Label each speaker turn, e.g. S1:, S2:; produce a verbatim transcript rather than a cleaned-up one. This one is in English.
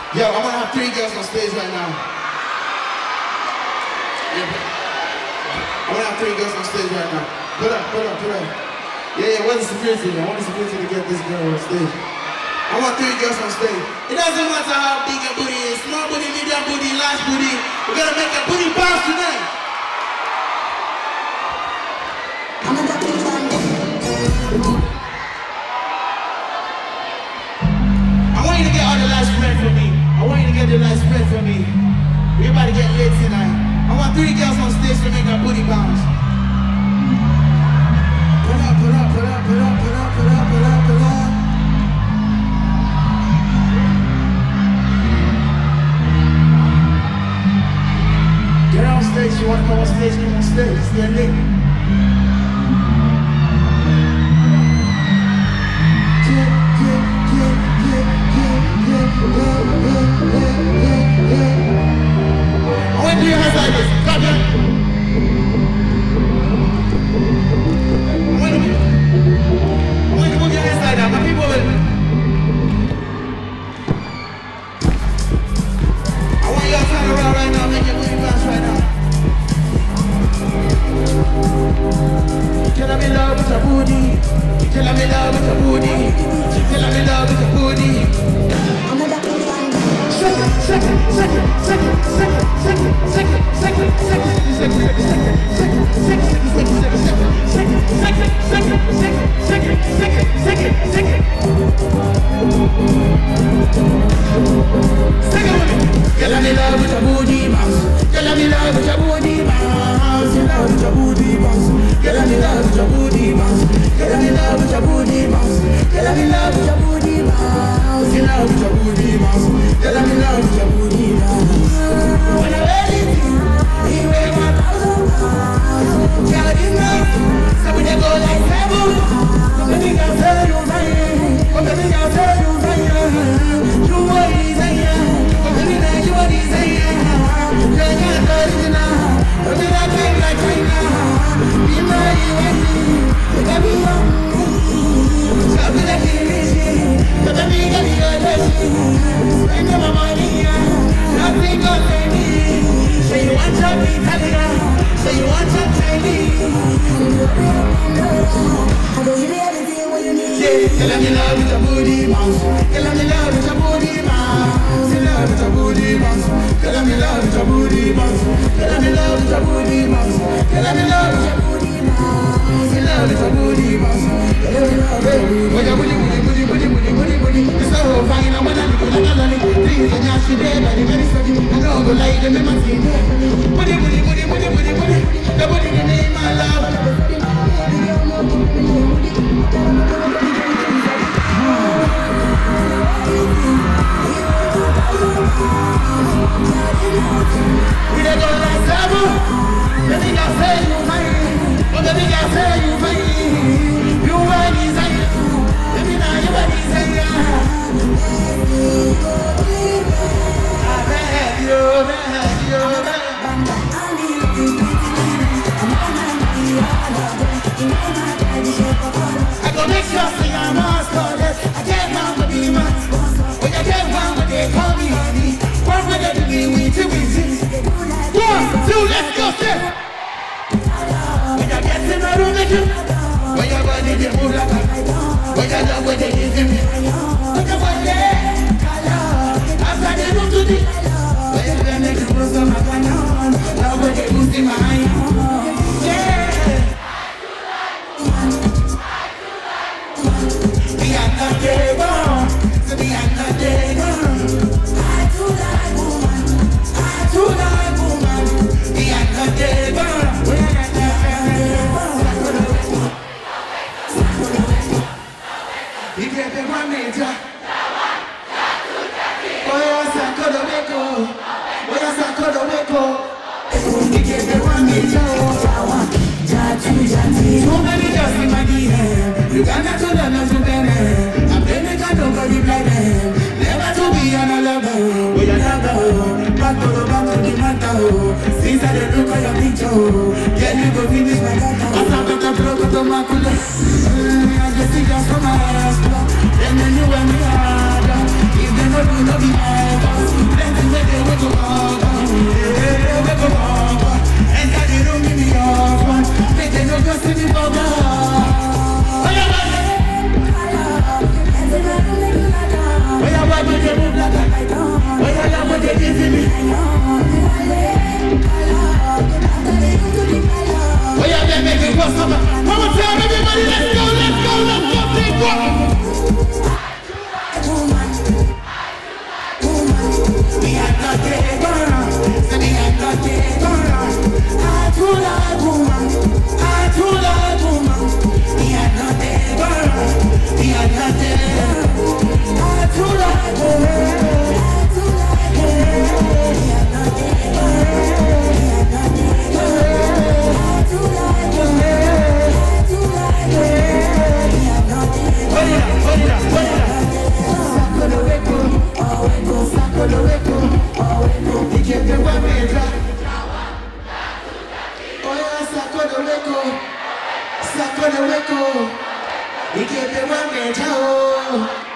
S1: Yo, I'm gonna have three girls on stage right now. Yeah. I'm gonna have three girls on stage right now. Put up, put up, put up. Yeah, yeah, where's the security? I want the security to get this girl on stage. I want three girls on stage. It doesn't matter how big a booty is. Small booty, medium booty, large booty. We're gonna make a booty bounce tonight. I'm gonna put it on. I want you to get all the lights spread for me. I want you to get the lights spread for me. We're about to get lit tonight. I want three girls on stage to make a booty bounce. Put up, put up, put up, put up, put up, put up, put up, put up. Get on stage, you want to come on stage, come on stage, let's get lit. I want to do your hands like this. Clap your hands. I want to move. I want you to move your hands like that. My people will. I want y'all to turn around right now. Make your booty bounce right now. Tell them in love with your booty. Tell them in love with your booty. Tell them in love with your booty. Second, second, second, second, second, second, second, second, second, second, Girl, I'm in love with your booty bounce. Girl, I'm in love with your booty bounce. In love with your booty bounce. Girl, I'm in love with your booty bounce. Girl, I'm in love with your booty bounce. Girl, I'm in love with your booty bounce. In love with your booty bounce. Girl, I'm in love with your booty bounce. When I let it in, he weigh one thousand pounds. Girl, this night, so we go like seven. Come baby, girl, tell you fine. Come baby, girl, tell you fine. You want desire. Come baby, now you want desire. Girl, you're the original. Don't be like China, like China. Be my you, you got me on me. So be like you, so baby, get me your blessing. Spend my money, nothing got me. Say you want your Italian, say you want your Chinese. I don't give you everything what you need. Yeah, girl, I'm in love with your booty bounce. Girl, I'm in love with your booty bounce. In love with your booty bounce. Girl, I'm in love with your booty bounce. Girl, I'm in love with your booty bounce. Girl, I'm in love with your booty bounce. In love with your booty bounce. Girl, I'm in love with your booty bounce. When your booty, booty, booty, booty, booty, booty, it's so fine. I wanna look like a lolly. Things that you should do, but it's very funny. I know go like them in my team. Booty, booty, booty, booty, booty, booty. The booty that made my love. We don't go like seven. Baby, I say you fine. Oh, baby, I say you fine. You are desire. Baby, now you are desire. I bet you, bet you, bet you. I go make sure say I'm masculine. I can't run with the man. When I can't run with they call me honey. One way they do me with you, with you. One, two, let's go, step. When I get in the room with you. When your body they move like a. When you love what they give me. When you want that color. After they move to the. When you let me do some of my own. Love what they boost in my eye. Yeah. We are not there, so we are not there. I do like woman, I do like woman. We are not there, we are not there. We can't be one major. Oh yes, I could have make up. Oh yes, I could have make up. We can't be one major. So many just in my D M. You cannot do that, not to them. I'm playing a dog for the blind. Never to be on a level. We are not the back to the back to the matter. Since I don't look at your picture, can you go finish my data? I'm not going to blow up the macula. I just think that's from my ass. Then you and me are. If they don't do, no be my boss. take gonna. Say me I not take gonna. I too like woman. I too like woman. Me I not take gonna. Me I not take gonna. I too like woman. I too like woman. Me I not take gonna. Me I not take gonna. I too like woman. I too like woman. Me I not take gonna. Hold it up, hold it up, hold it up. Sacco de hueco, y que te mame, chao.